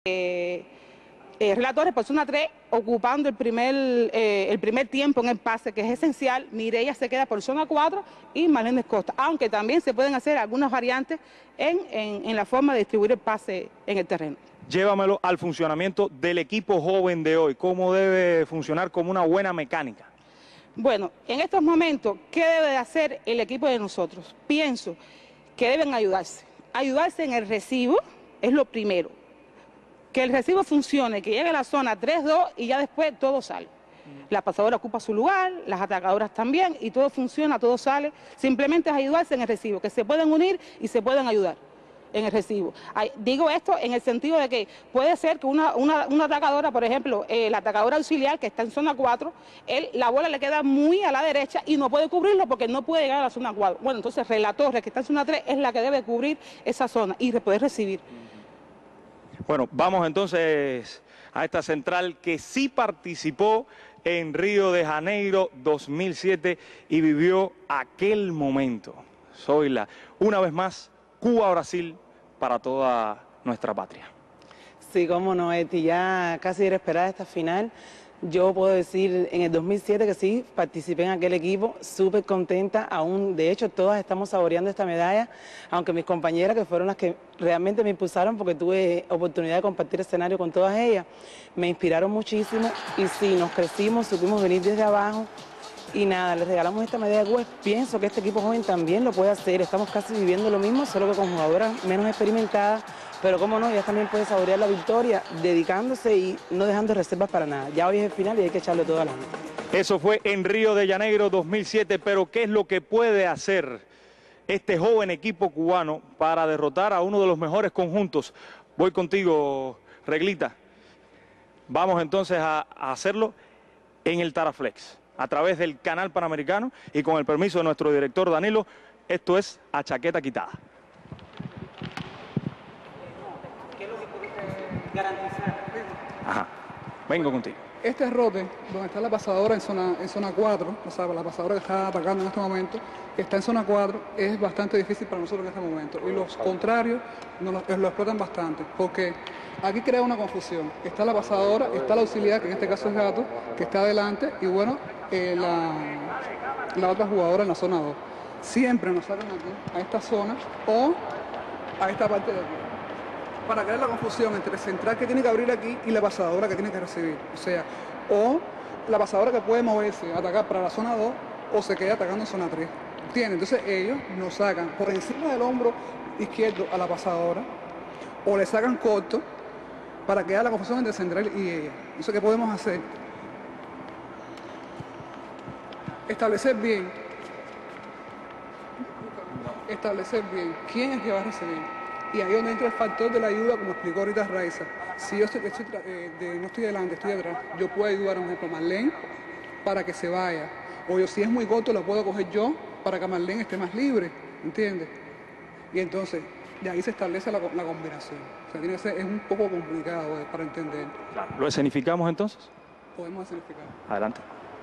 Relatores por zona 3 ocupando el primer tiempo en el pase, que es esencial. Mireia se queda por zona 4 y Marlene Costa, aunque también se pueden hacer algunas variantes en la forma de distribuir el pase en el terreno. Llévamelo al funcionamiento del equipo joven de hoy. ¿Cómo debe funcionar como una buena mecánica? Bueno, en estos momentos, ¿qué debe hacer el equipo de nosotros? Pienso que deben ayudarse. Ayudarse en el recibo es lo primero. Que el recibo funcione, que llegue a la zona 3-2 y ya después todo sale. La pasadora ocupa su lugar, las atacadoras también, y todo funciona, todo sale. Simplemente es ayudarse en el recibo, que se pueden unir y se pueden ayudar en el recibo. Digo esto en el sentido de que puede ser que una atacadora, por ejemplo, la atacadora auxiliar que está en zona 4, la bola le queda muy a la derecha y no puede cubrirlo porque no puede llegar a la zona 4. Bueno, entonces Relatores, que está en zona 3, es la que debe cubrir esa zona y poder recibir. Bueno, vamos entonces a esta central que sí participó en Río de Janeiro 2007 y vivió aquel momento. Zoila, una vez más, Cuba-Brasil para toda nuestra patria. Sí, cómo no, Eti, ya casi era esperada esta final. Yo puedo decir en el 2007 que sí, participé en aquel equipo, súper contenta, aún de hecho todas estamos saboreando esta medalla, aunque mis compañeras, que fueron las que realmente me impulsaron, porque tuve oportunidad de compartir escenario con todas ellas, me inspiraron muchísimo y sí, nos crecimos, supimos venir desde abajo y nada, les regalamos esta medalla de Cuba. Pienso que este equipo joven también lo puede hacer, estamos casi viviendo lo mismo, solo que con jugadoras menos experimentadas, pero cómo no, ellas también pueden saborear la victoria dedicándose y no dejando reservas para nada. Ya hoy es el final y hay que echarle todo adelante. Eso fue en Río de Janeiro 2007, pero ¿qué es lo que puede hacer este joven equipo cubano para derrotar a uno de los mejores conjuntos? Voy contigo, Reglita. Vamos entonces a hacerlo en el Taraflex, a través del canal Panamericano y con el permiso de nuestro director Danilo. Esto es a chaqueta quitada. ¿Qué es lo que puede garantizar? Ajá, vengo contigo. Este rote, donde está la pasadora en zona 4, o sea, la pasadora que está atacando en este momento, que está en zona 4, es bastante difícil para nosotros en este momento. Y los contrarios lo explotan bastante, porque aquí crea una confusión. Está la pasadora, está la auxiliar, que en este caso es Gato, que está adelante, y bueno, la otra jugadora en la zona 2. Siempre nos sacan aquí, a esta zona, o a esta parte de aquí, para crear la confusión entre el central que tiene que abrir aquí y la pasadora que tiene que recibir. O sea, o la pasadora que puede moverse, atacar para la zona 2, o se queda atacando en zona 3. ¿Entiendes? Entonces ellos nos sacan por encima del hombro izquierdo a la pasadora, o le sacan corto, para crear la confusión entre el central y ella. Entonces, ¿qué podemos hacer? Establecer bien quién es el que va a recibir. Y ahí es donde entra el factor de la ayuda, como explicó ahorita Raiza. Si yo no estoy delante, estoy detrás, yo puedo ayudar a un ejemplo a Marlene para que se vaya. O yo, si es muy corto, lo puedo coger yo para que Marlene esté más libre, ¿entiendes? Y entonces, de ahí se establece la combinación. O sea, tiene que ser, es un poco complicado para entender. ¿Lo escenificamos entonces? Podemos escenificar. Adelante.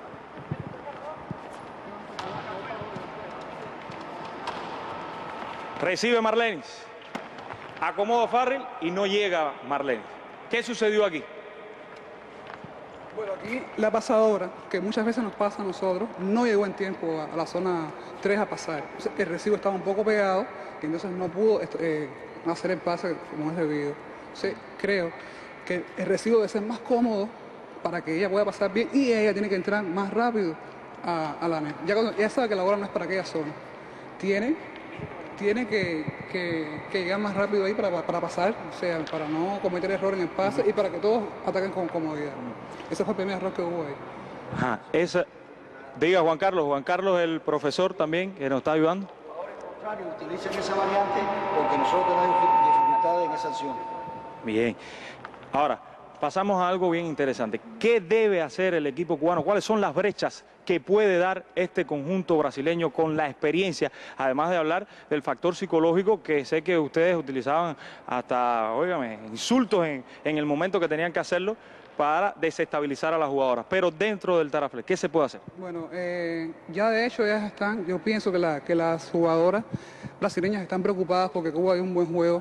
Recibe Marlene. Acomodo Farrell y no llega Marlene. ¿Qué sucedió aquí? Bueno, aquí la pasadora, que muchas veces nos pasa a nosotros, no llegó en tiempo a la zona 3 a pasar. Entonces, el recibo estaba un poco pegado y entonces no pudo hacer el pase como es debido. Entonces, creo que el recibo debe ser más cómodo para que ella pueda pasar bien y ella tiene que entrar más rápido a la mesa. Ya sabe que la bola no es para aquella zona. Tiene que llegar más rápido ahí para pasar, o sea, para no cometer error en el pase y para que todos ataquen con comodidad. Ese fue el primer error que hubo ahí. Ajá, diga Juan Carlos, el profesor también, que nos está ayudando. Ahora al contrario, utilicen esa variante porque nosotros tenemos dificultades en esa acción. Bien, ahora pasamos a algo bien interesante. ¿Qué debe hacer el equipo cubano? ¿Cuáles son las brechas que puede dar este conjunto brasileño con la experiencia? Además de hablar del factor psicológico, que sé que ustedes utilizaban hasta, óigame, insultos en el momento que tenían que hacerlo para desestabilizar a las jugadoras. Pero dentro del Taraflex, ¿qué se puede hacer? Bueno, ya de hecho ellas están, yo pienso que las jugadoras brasileñas están preocupadas porque Cuba dio un buen juego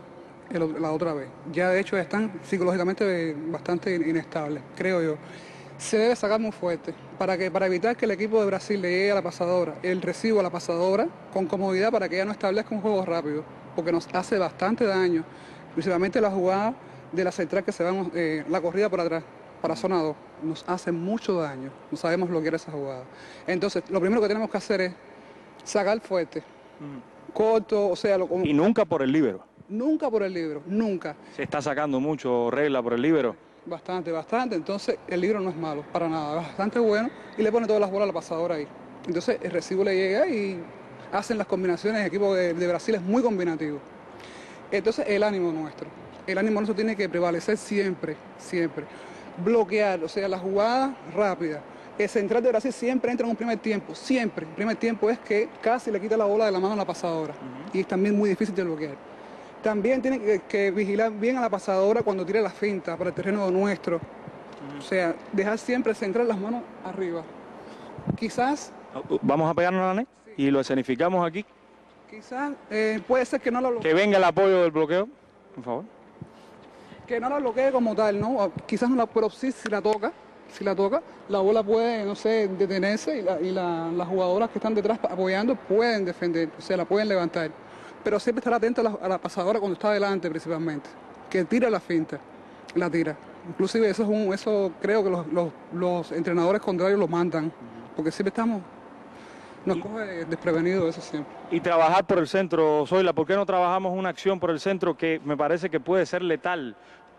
la otra vez. Ya de hecho están psicológicamente bastante inestables, creo yo. Se debe sacar muy fuerte para evitar que el equipo de Brasil le llegue a la pasadora, el recibo a la pasadora con comodidad para que ella no establezca un juego rápido, porque nos hace bastante daño, principalmente la jugada de la central que se va, la corrida por atrás, para zona 2, nos hace mucho daño, no sabemos bloquear esa jugada. Entonces, lo primero que tenemos que hacer es sacar fuerte, corto, o sea... Y nunca por el líbero. Nunca por el líbero, nunca. Se está sacando mucho regla por el líbero. Bastante, entonces el libro no es malo, para nada, es bastante bueno y le pone todas las bolas a la pasadora ahí. Entonces el recibo le llega y hacen las combinaciones, el equipo de Brasil es muy combinativo. Entonces el ánimo nuestro tiene que prevalecer siempre, siempre. Bloquear, o sea, la jugada rápida. El central de Brasil siempre entra en un primer tiempo, siempre. El primer tiempo es que casi le quita la bola de la mano a la pasadora y es también muy difícil de bloquear. También tiene que vigilar bien a la pasadora cuando tire la finta para el terreno nuestro. O sea, dejar siempre centrar las manos arriba. Quizás... Vamos a pegarnos a la net y lo escenificamos aquí. Quizás puede ser que no lo bloquee. Que venga el apoyo del bloqueo, por favor. Que no la bloquee como tal, ¿no? Quizás no la, pero sí, si la toca, la bola puede, no sé, detenerse y las jugadoras que están detrás apoyando pueden defender, o sea, la pueden levantar. Pero siempre estar atento a la pasadora cuando está adelante principalmente, que tira la finta, la tira. Inclusive eso creo que los entrenadores contrarios lo mandan, porque siempre nos coge desprevenido eso siempre. Y trabajar por el centro, Zoila, ¿por qué no trabajamos una acción por el centro que me parece que puede ser letal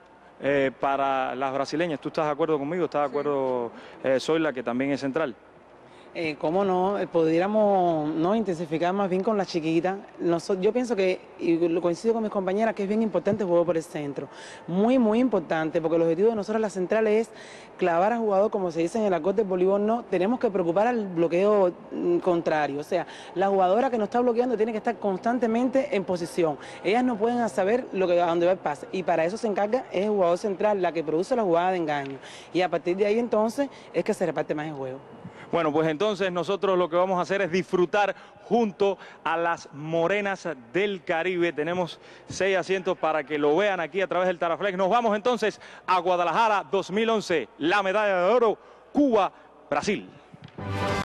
para las brasileñas? ¿Tú estás de acuerdo conmigo? ¿Estás de acuerdo, Zoila, que también es central? ¿Cómo no? Pudiéramos no intensificar más bien con las chiquitas. Yo pienso que, y lo coincido con mis compañeras, que es bien importante el juego por el centro. Muy, muy importante, porque el objetivo de nosotros la central es clavar al jugador, como se dice en el acorde del voleibol, no. Tenemos que preocupar al bloqueo contrario. O sea, la jugadora que nos está bloqueando tiene que estar constantemente en posición. Ellas no pueden saber a dónde va el pase. Y para eso se encarga es el jugador central, la que produce la jugada de engaño. Y a partir de ahí entonces es que se reparte más el juego. Bueno, pues entonces nosotros lo que vamos a hacer es disfrutar junto a las morenas del Caribe. Tenemos 6 asientos para que lo vean aquí a través del Taraflex. Nos vamos entonces a Guadalajara 2011, la medalla de oro, Cuba, Brasil.